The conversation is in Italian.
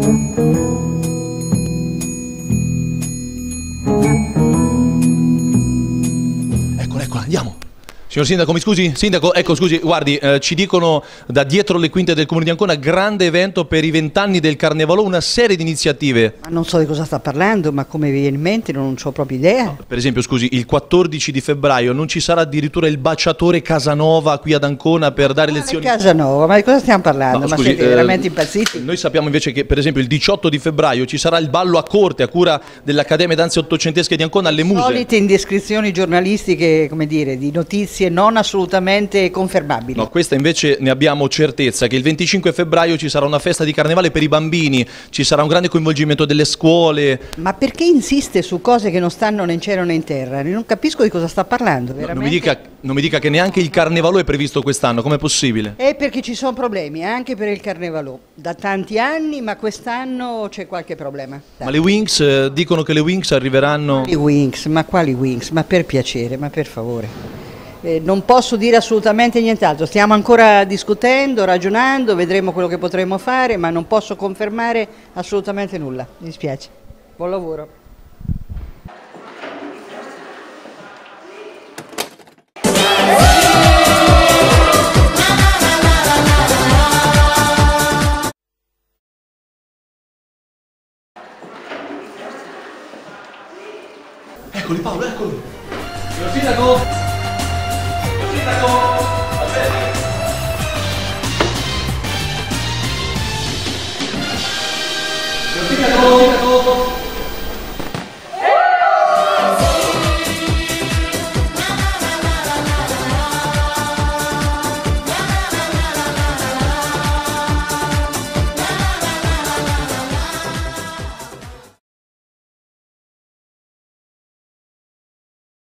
Eccola, andiamo. Signor Sindaco, mi scusi? Sindaco, ecco, scusi, guardi, ci dicono da dietro le quinte del Comune di Ancona, grande evento per i 20 anni del Carnevalo, una serie di iniziative. Ma non so di cosa sta parlando, ma come vi viene in mente non ho proprio idea. No, per esempio, scusi, il 14 di febbraio non ci sarà addirittura il baciatore Casanova qui ad Ancona per dare lezioni? Casanova, ma di cosa stiamo parlando? No, ma scusi, siete veramente impazziti? Noi sappiamo invece che, per esempio, il 18 di febbraio ci sarà il ballo a corte a cura dell'Accademia Danze Ottocentesche di Ancona alle Muse. Solite indiscrezioni giornalistiche, come dire, di notizie non assolutamente confermabili. No, questa invece ne abbiamo certezza, che il 25 febbraio ci sarà una festa di carnevale per i bambini, ci sarà un grande coinvolgimento delle scuole. Ma perché insiste su cose che non stanno né in cielo né in terra? Non capisco di cosa sta parlando, veramente. Non mi dica che neanche il Carnevalo è previsto quest'anno, com'è possibile? È perché ci sono problemi, anche per il Carnevalo, da tanti anni, ma quest'anno c'è qualche problema. Dai. Ma le Wings, dicono che le Wings arriveranno... Quali Wings? Ma quali Wings? Ma per piacere, ma per favore. Non posso dire assolutamente nient'altro, stiamo ancora discutendo, ragionando, vedremo quello che potremo fare, ma non posso confermare assolutamente nulla, mi dispiace. Buon lavoro.